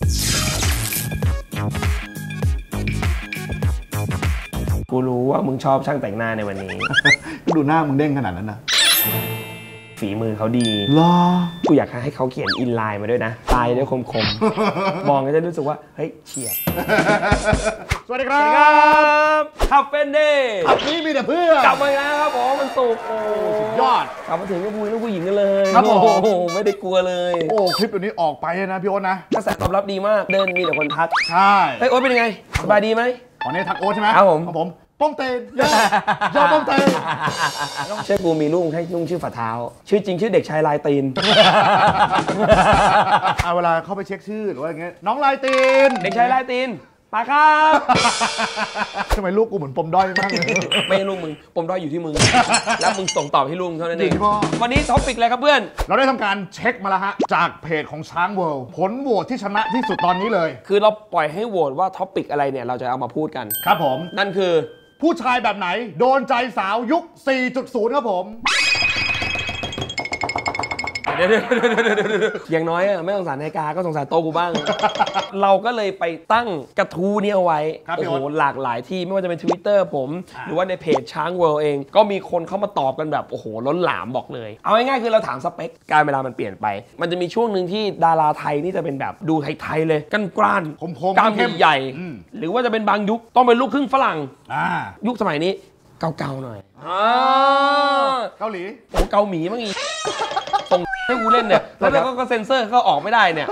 กูรู้ว่ามึงชอบช่างแต่งหน้าในวันนี้ก็ดูหน้ามึงเด้งขนาดนั้นนะฝีมือเขาดีรอกูอยากให้เขาเขียนอินไลน์มาด้วยนะตายด้วยคมๆมองก็จะรู้สึกว่าเฮ้ยเฉียบสวัสดีครับขับเป็นเดย์ขับนี้มีแต่เพื่อกลับมาแล้วครับผมมันสุกโอ้สุดยอดกลับมาถึงก็พูดเรื่องผู้หญิงกันเลยครับผมโอ้ไม่ได้กลัวเลยโอ้คลิปตัวนี้ออกไปนะพี่โอ๊ตนะกระแสตอบรับดีมากเดินมีแต่คนทักใช่เฮ้ยโอ๊ตเป็นยังไงสบายดีไหมอ๋อเนี่ยทักโอ๊ตใช่ไหมครับผมป้องเตนยอดป้องเตนเชื่อกูมีลูกให้ลุงชื่อฝ่าเท้าชื่อจริงชื่อเด็กชายลายตีนเวลาเข้าไปเช็คชื่อหรือว่าอย่างเงี้ยน้องลายตีนเด็กชายลายตีนมาครับทำไมลูกกูเหมือนปมด้อยมากเลยไม่ลูกมึงปมด้อยอยู่ที่มึงแล้วมึงส่งตอบให้ลุงเท่านั้นเองวันนี้ท็อปิกอะไรครับเพื่อนเราได้ทำการเช็คมาแล้วฮะจากเพจของช้างเวิลด์ผลโหวตที่ชนะที่สุดตอนนี้เลยคือเราปล่อยให้โหวตว่าท็อปิกอะไรเนี่ยเราจะเอามาพูดกันครับผมนั่นคือผู้ชายแบบไหนโดนใจสาวยุค 4.0 ครับผมอย่างน้อยไม่สงสารนาฬิกาก็สงสารโต๊ะกูบ้างเราก็เลยไปตั้งกระทู้นี้เอาไว้โอ้โหหลากหลายที่ไม่ว่าจะเป็น Twitter ผมหรือว่าในเพจช้างเวิลด์เองก็มีคนเข้ามาตอบกันแบบโอ้โหล้นหลามบอกเลยเอาง่ายๆคือเราถามสเปคการเวลามันเปลี่ยนไปมันจะมีช่วงหนึ่งที่ดาราไทยนี่จะเป็นแบบดูไทยๆเลยกันกร้านกล้ามใหญ่หรือว่าจะเป็นบางยุคต้องเป็นลูกครึ่งฝรั่งยุคสมัยนี้เก่าๆหน่อยเกาหลีโอ้เกาหมีมั้งอีส่งให้กูเล่นเนี่ยแล้วก็เซ็นเซอร์ก็ออกไม่ได้เนี่ย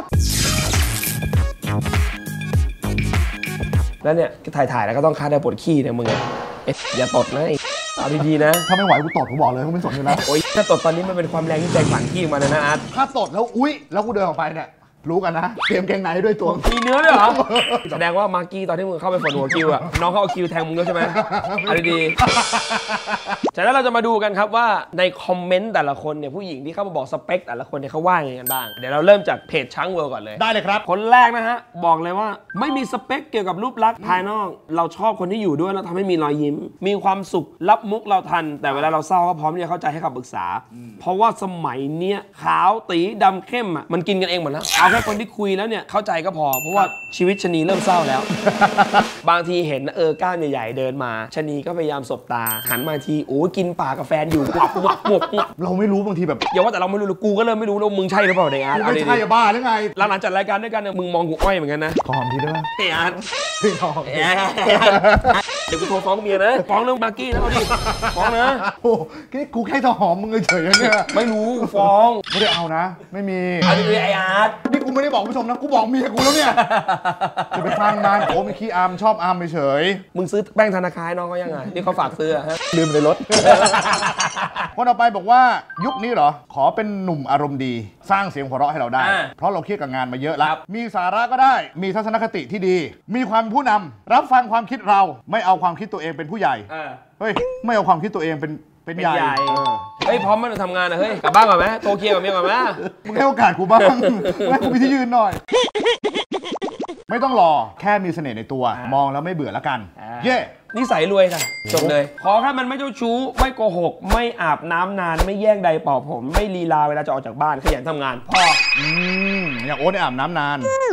แล้วเนี่ยถ่ายแล้วก็ต้องคาดได้ปวดขี้เนี่ยมึงอย่าตดนะเอาดีๆนะถ้าไม่ไหวกูตดกูบอกเลยกูไม่สนอยู่แล้วโอ๊ยถ้าตดตอนนี้มันเป็นความแรงที่ใจขวัญขี้มาเลยนะอาร์ตถ้าตดแล้วอุ๊ยแล้วกูเดินออกไปเนี่ยรู้กันนะเตรียมเกงในด้วยตัวมีเนื้อด้วยเหรอแสดงว่ามาร์กี้ตอนที่มึงเข้าไปฝนหัวคิวอะน้องเขาเอาคิวแทงมึงด้วยใช่ไหมเอาดีๆจากนั้นเราจะมาดูกันครับว่าในคอมเมนต์แต่ละคนเนี่ยผู้หญิงที่เข้ามาบอกสเปคแต่ละคนเนี่ยเขาว่าอย่างไรกันบ้างเดี๋ยวเราเริ่มจากเพจช้างเวิลด์ก่อนเลยได้เลยครับคนแรกนะฮะบอกเลยว่าไม่มีสเปคเกี่ยวกับรูปลักษณ์ภายนอกเราชอบคนที่อยู่ด้วยแล้วทำให้มีรอยยิ้มมีความสุขรับมุกเราทันแต่เวลาเราเศร้าก็พร้อมที่จะเข้าใจให้คำปรึกษาเพราะว่าสมัยเนี้ยขาวตีดำเข้มอ่ะมันกินกันเองหมดแล้วเอาแค่คนที่คุยแล้วเนี่ยเข้าใจก็พอเพราะว่าชีวิตชนีเริ่มเศร้าแล้วบางทีเห็นกล้ามใหญ่ๆเดินมาชนีก็พยายามสบตาหันมาทีโอ้กินปากกับแฟนอยู่เราไม่รู้บางทีแบบอย่าว่าแต่เราไม่รู้กูก็เริ่มไม่รู้แล้วมึงใช่หรือเปล่าเนี่ยอาร์ตไม่ใช่บ้าหรือไงหลังจัดรายการด้วยกันเนี่ยมึงมองกูอ้อยเหมือนกันนะขอหอมทีได้ไหมอาร์ตพี่ขอหอมเดี๋ยวกูโทรฟ้องเมียนะฟ้องเรื่องมาร์กี้นะเอาดิฟ้องนะโอ้กูแค่จะหอมมึงเฉยๆเนี่ยไม่รู้ฟ้องไม่ได้เอานะไม่มีเอาดิไออาร์ตนี่กูไม่ได้บอกผู้ชมนะกูบอกเมียกูแล้วเนี่ยจะไปฟังนานโอ้มีขี้อามชอบอามเฉยมึงซื้อแป้งธนาคารน้องเขายังไงนี่เขาฝากซื้อฮะลืมในรถคนต่อไปบอกว่ายุคนี้เหรอขอเป็นหนุ่มอารมณ์ดีสร้างเสียงหัวเราะให้เราได้เพราะเราเครียดกับงานมาเยอะแล้วมีสาระก็ได้มีทัศนคติที่ดีมีความผู้นำรับฟังความคิดเราไม่เอาความคิดตัวเองเป็นผู้ใหญ่เฮ้ยไม่เอาความคิดตัวเองเป็นใหญ่เฮ้ยพร้อมมันจะทำงานนะเฮ้ยกลับบ้านก่อนไหมโทรเคลียร์กับเมียก่อนไหมมึงให้โอกาสกูบ้างให้กูมีที่ยืนหน่อยไม่ต้องรอแค่มีเสน่ห์ในตัวมองแล้วไม่เบื่อละกันเย่นิสัยรวยค่ะจบเลยขอแค่มันไม่เจ้าชู้ไม่โกหกไม่อาบน้ำนานไม่แย่งใดเป่าผมไม่ลีลาเวลาจะออกจากบ้านขยันทำงานพ่ออย่างโอ๊ตอาบน้ำนาน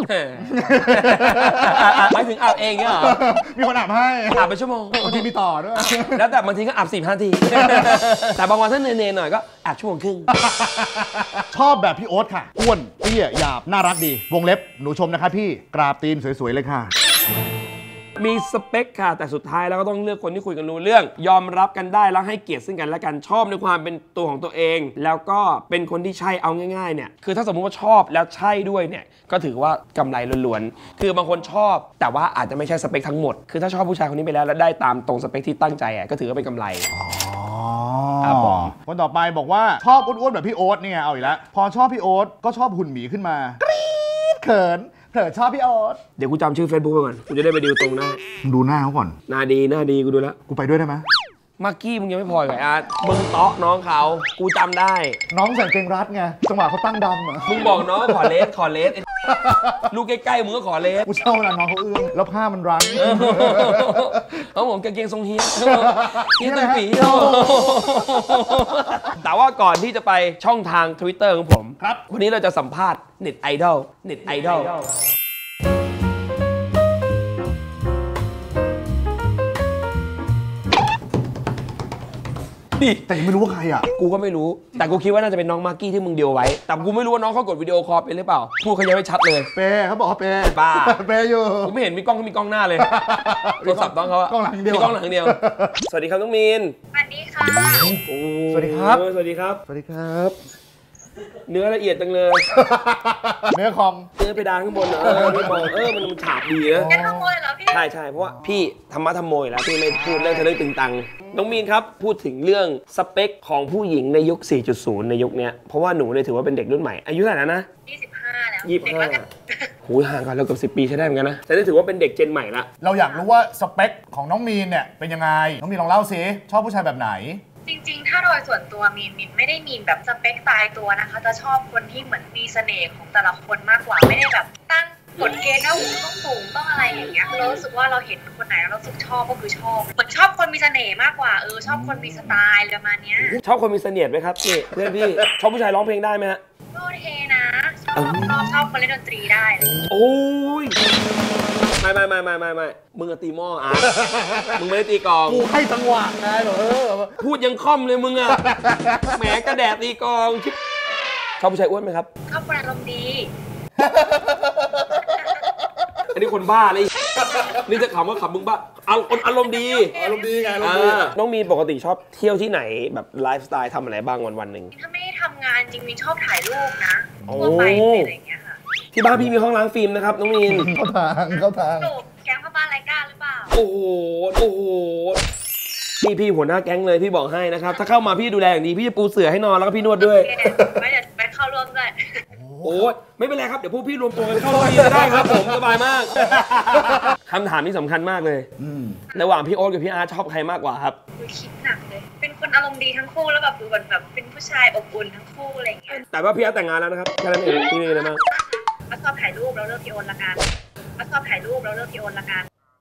หมายถึงอาบเองเนี่ยเหรอมีคนอาบให้อาบไปชั่วโมงบางทีมีต่อด้วยแล้วแต่บางทีก็อาบ10 นาทีแต่บางวันถ้าเนยหน่อยก็อาบชั่วโมงครึ่งชอบแบบพี่โอ๊ตค่ะอ้วนเตี้ยหยาบน่ารักดีวงเล็บหนูชมนะคะพี่กราบตีนสวยๆเลยค่ะมีสเปคค่ะแต่สุดท้ายแล้วก็ต้องเลือกคนที่คุยกันรู้เรื่องยอมรับกันได้แล้วให้เกียรติซึ่งกันและกันชอบในความเป็นตัวของตัวเองแล้วก็เป็นคนที่ใช่เอาง่ายๆเนี่ยคือถ้าสมมุติว่าชอบแล้วใช่ด้วยเนี่ยก็ถือว่ากำไรล้วนๆคือบางคนชอบแต่ว่าอาจจะไม่ใช่สเปคทั้งหมดคือถ้าชอบผู้ชายคนนี้ไปแล้วได้ตามตรงสเปคที่ตั้งใจก็ถือว่าเป็นกำไรคนต่อไปบอกว่าชอบอ้วนๆแบบพี่โอ๊ตนี่ไงเอาอีกแล้วพอชอบพี่โอ๊ตก็ชอบหุ่นหมีขึ้นมากรี๊ดเขินชอบพี่โอ๊ตเดี๋ยวกูจำชื่อ Facebook ไปก่อนกูจะได้ไปดูตรงได้ดูหน้าเขาก่อนหน้าดีกูดูแล้วกูไปด้วยได้ไหมมาร์กี้มึงยังไม่พอเลยอาร์ตมึงเตาะน้องเขากูจำได้น้องใส่เกงรัดไงจังหวะเขาตั้งดำมึงบอกน้องขอเลสลูกใกล้ๆมึงก็ขอเลสกูเช่านะน้องเขาเอื้อมแล้วผ้ามันรั้งเขาผมกางเกงทรงเฮียนี่ตัวปีแต่ว่าก่อนที่จะไปช่องทาง Twitter ของผมครับวันนี้เราจะสัมภาษณ์เน็ตไอดอลดิแต่ยังไม่รู้ว่าใครอ่ะกูก็ไม่รู้แต่กูคิดว่าน่าจะเป็นน้องมากกี้ที่มึงเดียวไว้ แต่กูไม่รู้ว่าน้องเขากดวิดีโอคอลเป็นหรือเปล่าพูดเขายังไม่ชัดเลยเปย์เขาบอกว่าเปย์บ้าเปย์อยู่กูไม่เห็นมีกล้องเขามีกล้องหน้าเลยโทรศัพท์น้องเขาอะกล้องหลังเดียวมีกล้องหลังเดียวสวัสดีครับน้องมีนสวัสดีค่ะสวัสดีครับสวัสดีครับสวัสดีครับเนื้อละเอียดจังเลยเนื้อคอมเนื้อเพดานข้างบนพี่มองมันฉาบดีนะจะขโมยเหรอพี่ใช่เพราะว่าพี่ธรรมะธรรมโมยแล้วพี่ไม่พูดเรื่องทะลึ่งตึงตังน้องมีนครับพูดถึงเรื่องสเปคของผู้หญิงในยุค 4.0 ในยุคนี้เพราะว่าหนูเนี่ยถือว่าเป็นเด็กรุ่นใหม่อายุเท่าไหร่นะ 25 แล้วยี่สิบเด็กห้าแล้วกันหูยห่างกันแล้วกับ10 ปีใช้ได้เหมือนกันนะแต่นี่ถือว่าเป็นเด็กเจนใหม่ละเราอยากรู้ว่าสเปคของน้องมีนเนี่ยเป็นยังไง น้องมีนลองเล่าสิชอบผู้ชายแบบไหนจริงๆ ถ้าโดยส่วนตัวมินไม่ได้มีแบบสเปคตายตัวนะคะ จะชอบคนที่เหมือนมีเสน่ห์ของแต่ละคนมากกว่า ไม่ได้แบบตั้งกฎเกณฑ์ว่าต้องสูงต้องอะไรอย่างเงี้ยเรารู้สึกว่าเราเห็นคนไหนแล้วเรารู้สึกชอบก็คือชอบเหมือนชอบคนมีเสน่ห์มากกว่าชอบคนมีสไตล์ประมาณเนี้ยชอบคนมีเสน่ห์ไหมครับนี่เพื่อนพี่ชอบผู้ชายร้องเพลงได้ไหมฮะก็โอเคนะชอบคนเล่นดนตรีได้เลยโอ้ยไม่มึงอะตีหม้ออ่ะมึงไม่ได้ตีกลองกูให้จังหวะไงเหรอพูดยังค่อมเลยมึงอะแหมกระแดดตีกลองชอบผู้ชายอ้วนไหมครับชอบคนอารมณ์ดีอันนี้คนบ้าเลยนี่จะขำว่าขำมึงบ้าอารมณ์ดีอารมณ์ดีไงอารมณ์ดีน้องมีนปกติชอบเที่ยวที่ไหนแบบไลฟ์สไตล์ทำอะไรบ้างวันหนึ่งถ้าไม่ได้ทำงานจริงมินชอบถ่ายรูปนะโอ้ทั่วไปอะไรอย่างเงี้ยค่ะที่บ้านพี่มีห้องล้างฟิล์มนะครับน้องมีนเข้าทางจบแก๊งพ่อบ้านรายการหรือเปล่าโอ้โหพี่หัวหน้าแก๊งเลยพี่บอกให้นะครับถ้าเข้ามาพี่ดูแลอย่างดีพี่จะปูเสื่อให้นอนแล้วก็พี่นวดด้วยไม่เดี๋ยวไปเข้าร่วมด้วยโอ้ยไม่เป็นไรครับเดี๋ยวพวกพี่รวมตัวกันเข้าร่วมจะได้ครับผมสบายมากคำถามนี้สำคัญมากเลยระหว่างพี่โอ๊ตกับพี่อาร์ตชอบใครมากกว่าครับคือคิดหนักเลย เป็นคนอารมณ์ดีทั้งคู่แล้วแบบดูแบบเป็นผู้ชายอบอุ่นทั้งคู่อะไรอย่างเงี้ยแต่ว่าพี่อาร์ตแต่งงานแล้วนะครับแค่นั้นเองพี่มีอะไรมากมาชอบถ่ายรูปแล้วเลือกพี่โอนละกันมาชอบถ่ายรูปแล้วเลือกพี่โอนละกัน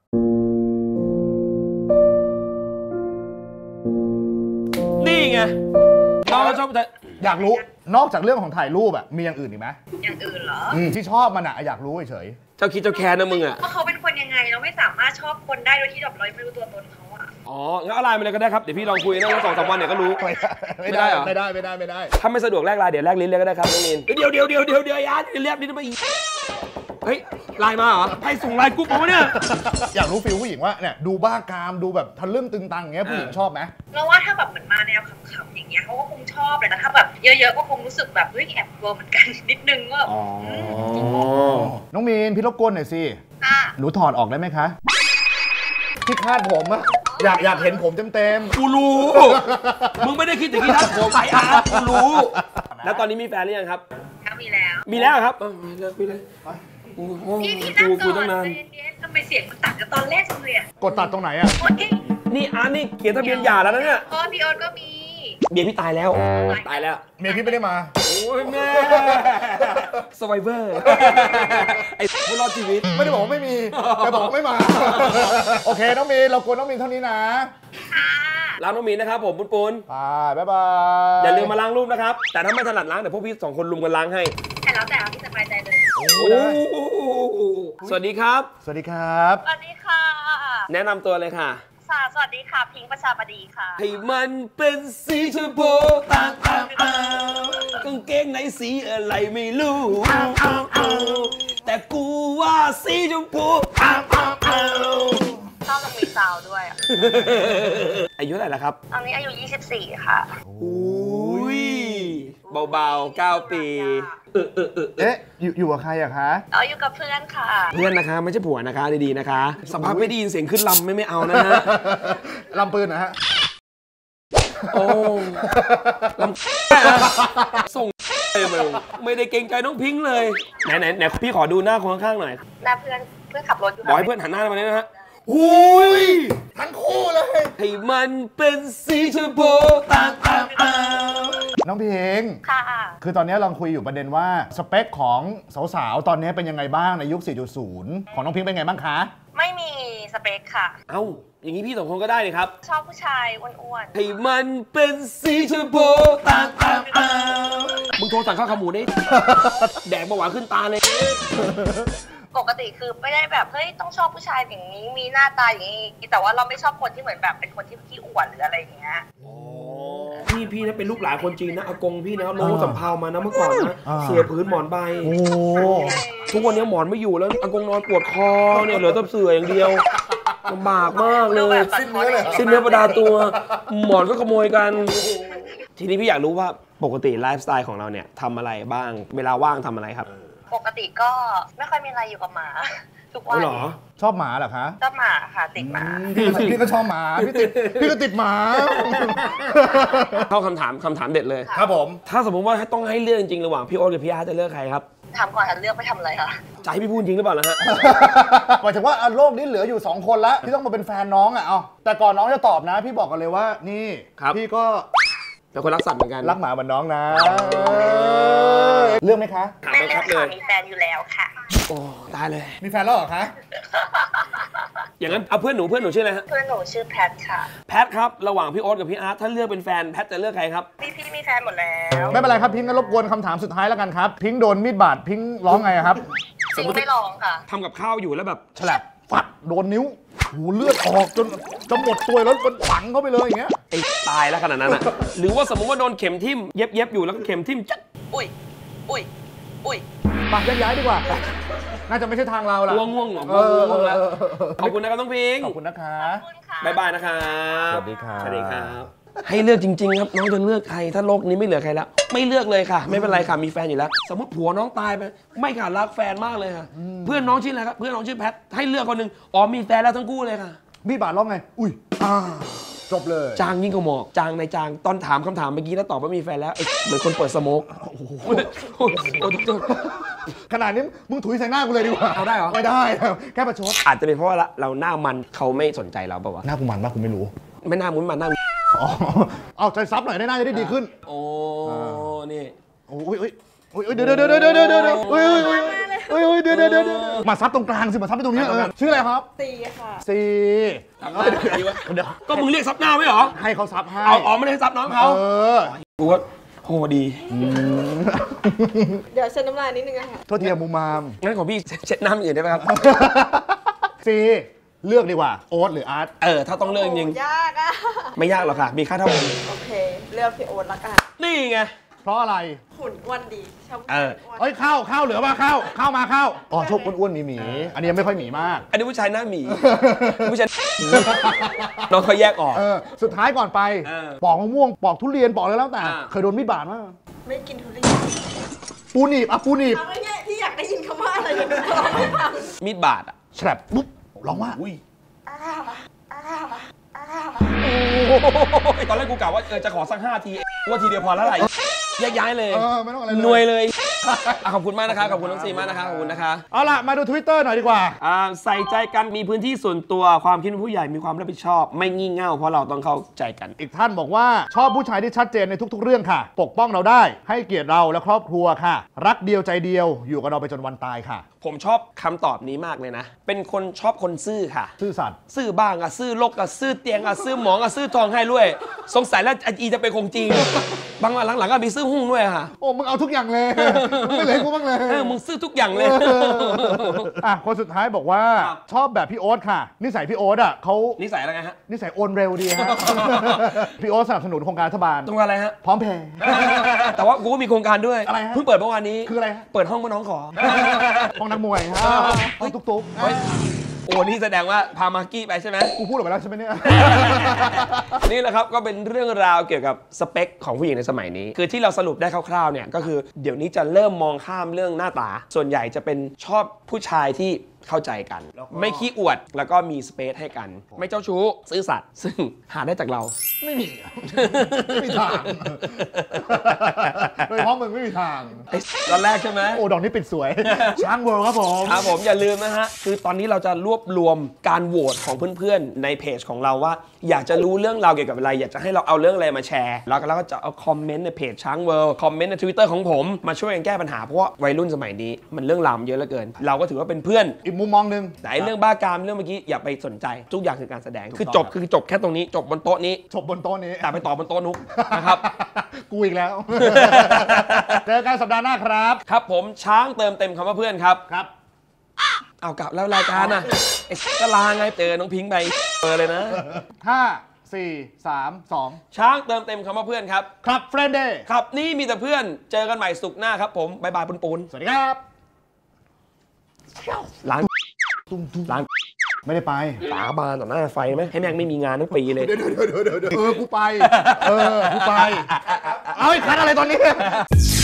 นี่ไงน้องชอบแต่อยากรู้นอกจากเรื่องของถ่ายรูปอะมีอย่างอื่นอีกไหมอย่างอื่นเหรอที่ชอบมันอะอยากรู้เฉยเจ้าคิดเจ้าแค้นนะมึงอ่ะว่าเขาเป็นคนยังไงเราไม่สามารถชอบคนได้โดยที่แบบเราไม่รู้ตัวตนเขาอะอ๋องั้นเอาไลน์มาเลยก็ได้ครับเดี๋ยวพี่ลองคุยนะ2-3 วันเดี๋ยวก็รู้ไม่ไม่ได้ได้เหรอไม่ได้ถ้าไม่สะดวกแลกไลน์เดี๋ยวแลกลิ้นเลยก็ได้ครับน้องมีนเดี๋ยวอาร์ตแลกลิ้นมาอีกเฮ้ยไลน์มาเหรอใครส่งไลน์กรุ๊ปมาวะเนี่ยอยากรู้ฟีลผู้หญิงว่าเนี่ยดูบ้ากามดูแบบทะลึ่งตึงตังอย่างเงี้ยผู้หญิงชอบไหมเราว่าถ้าแบบเหมือนมาแนวขำๆอย่างเงี้ยเขาก็คงชอบเลยแต่ถ้าแบบเยอะๆก็คงรู้สึกแบบเฮ้ยแอบกลัวเหมือนกัน นิดนึงว่าน้องมีนพี่รบกวนหน่อยสิค่ะหนูถอดออกได้ไหมคะที่คาดผมอะอยากเห็นผมเต็มกูรู้ มึงไม่ได้คิดถึงที่ทัดผมไออาร์กูรู้ แล้วตอนนี้มีแฟนหรือยังครับก็มีแล้วมีแล้วครับเลิกคุยเลยพี่นั่งคุก่ยอตั้งนนานใจเย็นๆทำไมเสียงมันต่างกับตอนแรกจังเลยอะๆกดตัดตรงไหนอะโอ๊ยนี่อาร์ตนี่เขียนทะเบียนหย่าแล้วนะเนี่ยอ๋อพี่โอ๊ตก็มีเมียพี่ตายแล้ว ตายแล้วเมียพี่ไม่ได้มาโอ้ยแม่สไวเวอร์ไอ้ผู้รอดชีวิตไม่ได้บอกว่าไม่มีแต่บอกว่าไม่มา โอเคน้องมีนเรากวนน้องมีนเท่านี้นะค่ะล้างน้องมีนนะครับผมปุ้นบ๊ายบายอย่าลืมมาล้างรูปนะครับ แต่ถ้าไม่ถนัดล้างเดี๋ยวพวกพี่2 คนลุมกันล้างให้แต่แล้วแต่เอาที่สบายใจเลยโอ้สวัสดีครับสวัสดีครับสวัสดีค่ะแนะนำตัวเลยค่ะสวัสดีค่ะพิงค์ประชาบดีค่ะให้มันเป็นสีชมพูตากางเกงในสีอะไรไม่รู้แต่กูว่าสีชมพูชอบกับมีสาวด้วยอะอายุเท่าไหร่แล้วครับตอนนี้อายุ 24 ค่ะอุ้ยเบาๆ9 ปีเอ๊ะอยู่กับใครอะคะเราอยู่กับเพื่อนค่ะเพื่อนนะคะไม่ใช่ผัวนะคะดีๆนะคะสัมภาษณ์ไม่ได้ยินเสียงขึ้นลำไม่เอานะฮะลำปืนนะฮะโอ้ลำส่งเลยมึงไม่ได้เกรงใจน้องพิงค์เลยไหนพี่ขอดูหน้าคนข้างๆหน่อยหน้าเพื่อนขับรถอยู่บอกให้เพื่อนหันหน้ามาเลยนะฮะอุ้ยทั้งคู่เลยให้มันเป็นสีชมพูตาน้องเพลงค่ะคือตอนนี้เราคุยอยู่ประเด็นว่าสเปคของสาวๆ ตอนนี้เป็นยังไงบ้างในยุค 4.0 ของน้องพิงเป็นไงบ้างคะไม่มีสเปคค่ะเอ้าอย่างนี้พี่2 คนก็ได้เลยครับชอบผู้ชายอ้วนให้มันเป็นสีชมพูตามึงโทรสั่งข้าวขาหมูได้ แดกเบาหวานขึ้นตาเลยๆ ปกติคือไม่ได้แบบเฮ้ยต้องชอบผู้ชายอย่างนี้มีหน้าตาอย่างนี้แต่ว่าเราไม่ชอบคนที่เหมือนแบบเป็นคนที่ขี้อวดหรืออะไรอย่างเงี้ยอ๋อพี่นะเป็นลูกหลานคนจีนนะอากงพี่นะโลสำเภามานะเมื่อก่อนนะเสื่อพื้นหมอนใบทุกวันนี้หมอนไม่อยู่แล้วอากงนอนปวดคอเนี่ยเหลือแต่เสื่ออย่างเดียวลำบากมากเลยสิ้นเนื้อประดาตัวหมอนก็ขโมยกันทีนี้พี่อยากรู้ว่าปกติไลฟ์สไตล์ของเราเนี่ยทำอะไรบ้างเวลาว่างทำอะไรครับปกติก็ไม่ค่อยมีอะไรอยู่กับหมาทุกวันเหรอชอบหมาเหรอคะชอบหมาค่ะติดหมาพี่ก็ชอบหมาพี่ก็ติดหมาเข้าคำถามเด็ดเลยครับผมถ้าสมมติว่าต้องให้เลือกจริงๆระหว่างพี่โอ๊ตกับพี่อาร์ตจะเลือกใครครับถามก่อนจะเลือกไปทำอะไรคะจะให้พี่พูดจริงหรือเปล่านะฮะหมายถึงว่าโลกนี้เหลืออยู่2คนแล้วที่ต้องมาเป็นแฟนน้องอ่ะเอาแต่ก่อนน้องจะตอบนะพี่บอกกันเลยว่านี่พี่ก็เป็นคนรักสัตว์เหมือนกันรักหมาเหมือนน้องนะเลือกไหมคะไม่เลือกค่ะมีแฟนอยู่แล้วค่ะโอ้ตายเลยมีแฟนแล้วเหรอคะอย่างนั้นเอาเพื่อนหนูชื่ออะไรฮะเพื่อนหนูชื่อแพทค่ะแพทครับระหว่างพี่โอ๊ตกับพี่อาร์ตถ้าเลือกเป็นแฟนแพทจะเลือกใครครับพี่มีแฟนหมดแล้วไม่เป็นไรครับพิงค์ก็รบกวนคำถามสุดท้ายแล้วกันครับพิงค์โดนมีดบาดพิงค์ร้องไงครับพิงค์ไม่ร้องค่ะทำกับข้าวอยู่แล้วแบบฉลับฟัดโดนนิ้วหูเลือดออกจนจะหมดตัวแล้วมันฝังเข้าไปเลยอย่างเงี้ยไอ้ตายแล้วขนาดนั้นอ่ะหรือว่าสมมติว่าโดนเข็มทิ่มเย็บอยู่แล้วก็เข็มทิ่มจัดอุ้ยปากย้ายดีกว่าน่าจะไม่ใช่ทางเราละง่วงแล้วขอบคุณนะครับน้องพิงค์ขอบคุณนะคะบ๊ายบายนะครับสวัสดีครับให้เลือกจริงๆครับน้องจะเลือกใครถ้าโลกนี้ไม่เหลือใครแล้วไม่เลือกเลยค่ะไม่เป็นไรค่ะมีแฟนอยู่แล้วสมมติผัวน้องตายไปไม่ค่ะรักแฟนมากเลยค่ะเพื่อนน้องชื่ออะไรครับเพื่อนน้องชื่อแพทให้เลือกคนหนึ่งอ๋อมีแฟนแล้วทั้งคู่เลยค่ะมีบาทร้องไงอุ้ยจบเลยจางยิ่งกว่าหมอกจางในจางตอนถามคำถามเมื่อกี้แล้วตอบว่ามีแฟนแล้วเหมือนคนเปิดสโมกขนาดนี้มึงถุยใส่หน้ากูเลยดีกว่าเอาได้เหรอไม่ได้แค่ประชดอาจจะเป็นเพราะว่าเราหน้ามันเขาไม่สนใจเราเปล่าวะหน้ากูมันมากกูไม่รู้ไม่หน้ามึงมันหน้าเอาใจซับหน่อยได้หน้าจะได้ดีขึ้นโอ้นี่โอ้ยเดี๋ยวมาซับตรงกลางสิมาซับไปตรงนี้ชื่ออะไรครับซีค่ะซีเดี๋ยวก็มึงเรียกซับหน้าไม่หรอให้เขาซับให้อ๋อไม่ได้ซับน้องเขากูว่าโหดีเดี๋ยวเช็ดน้ำลายนิดนึงค่ะโทษทีมุมมามงั้นของพี่เช็ดน้ำอื่นได้ไหมครับซีเลือกดีกว่าโอ๊ตหรืออาร์ตถ้าต้องเลือกจริงยากอะไม่ยากหรอกค่ะมีค่าเท่ากันโอเคเลือกพี่โอ๊ตละกันนี่ไงเพราะอะไรหุ่นอ้วนดีชอบข้าวเหลือป่ะข้าวมาข้าวอ๋อชอบอ้วนๆหมีอันนี้ไม่ค่อยหมีมากอันนี้ผู้ชายหน้าหมีผู้ชายน้องเขาแยกออกสุดท้ายก่อนไปปอกมะม่วงปอกทุเรียนปอกอะไรแล้วแต่เคยโดนมีดบาดมั้ยไม่กินทุเรียนปูหนีบพี่อยากได้ยินคำว่าอะไรอย่างนี้มีดบาดแฉลบปุ๊บร้องว่าตอนแรกกูกะว่าจะขอสัก5 ทีว่าทีเดียวพอแล้วไหร่แยกย้ายเลยไม่ต้องอะไรหน่วยเลยขอบคุณมากนะครับขอบคุณน้องซีมากนะครับขอบคุณนะคะเอาล่ะมาดู Twitter หน่อยดีกว่าใส่ใจกันมีพื้นที่ส่วนตัวความคิดผู้ใหญ่มีความรับผิดชอบไม่งี่เง่าเพราะเราต้องเข้าใจกันอีกท่านบอกว่าชอบผู้ชายที่ชัดเจนในทุกๆเรื่องค่ะปกป้องเราได้ให้เกียรติเราและครอบครัวค่ะรักเดียวใจเดียวอยู่กับเราไปจนวันตายค่ะผมชอบคำตอบนี้มากเลยนะเป็นคนชอบคนซื่อค่ะซื่อสัตย์ซื่อบ้างซื่อลกซื่อเตียงซื่อหมองซื่อทองให้ด้วยสงสัยแล้วอีจะเป็นคงจริงบางวันหลังๆก็มีซื่อหุ้งด้วยค่ะโอ้มึงเอาทุกอย่างเลยไม่เหลือกูบ้างเลยมึงซื่อทุกอย่างเลยคนสุดท้ายบอกว่าชอบแบบพี่โอ๊ตค่ะนิสัยพี่โอ๊ตเขานิสัยอะไรฮะนิสัยโอนเร็วดีฮะพี่โอ๊ตสนับสนุนโครงการรัฐบาลโครงการอะไรฮะพร้อมเพย์แต่ว่ากูก็มีโครงการด้วยอะไรฮะเพิ่งเปิดเมื่อวานนี้คืออะไรเปิดห้องเมื่อน้องขอห้องนักมวยฮะห้องตุ๊กโอ้นี่แสดงว่าพามากกี้ไปใช่ไหมกูพูดออกไปแล้วใช่ไหมเนี่ยนี่แหละครับก็เป็นเรื่องราวเกี่ยวกับสเปคของผู้หญิงในสมัยนี้คือที่เราสรุปได้คร่าวๆเนี่ยก็คือเดี๋ยวนี้จะเริ่มมองข้ามเรื่องหน้าตาส่วนใหญ่จะเป็นชอบผู้ชายที่เข้าใจกันไม่ขี้อวดแล้วก็มีสเปซให้กันไม่เจ้าชู้ซื่อสัตย์ซึ่งหาได้จากเราไม่มีทางโดยเฉพาะมึงไม่มีทางตอนแรกใช่ไหมโอ้ดอกนี้ปิดสวยช้างเวิร์ครับผมอย่าลืมนะฮะคือตอนนี้เราจะรวบรวมการโหวตของเพื่อนๆในเพจของเราว่าอยากจะรู้เรื่องราวเกี่ยวกับอะไรอยากจะให้เราเอาเรื่องอะไรมาแชร์แล้วก็จะเอาคอมเมนต์ในเพจช้างเวิร์คอมเมนต์ใน Twitter ของผมมาช่วยกันแก้ปัญหาเพราะว่าวัยรุ่นสมัยนี้มันเรื่องราวเยอะเหลือเกินเราก็ถือว่าเป็นเพื่อนอีกมุมมองนึงแต่เรื่องบ้ากามเรื่องเมื่อกี้อย่าไปสนใจทุกอย่างคือการแสดงคือจบแค่ตรงนี้จบบนโต๊ะนี้แต่ไปต่อบนโต๊ะนุ๊กนะครับกูอีกแล้วเจอกันสัปดาห์หน้าครับครับผมช้างเติมเต็มคำว่าเพื่อนครับเอากลับแล้วรายการน่ะก็ลาไงเจอน้องพิงค์ไปเลยนะ 5 4 3 2 ช้างเติมเต็มคำว่าเพื่อนครับครับเฟรนเดย์ครับนี่มีแต่เพื่อนเจอกันใหม่ศุกร์หน้าครับผมบายบายปุนสวัสดีครับๆล้างตุ้มล้างไม่ได้ไปฝาบานต่อหน้าไฟไหมให้แม่งไม่มีงานทั้งปีเลยเดี๋ยวกูไป กูไป เอาไอ้คันอะไรตอนนี้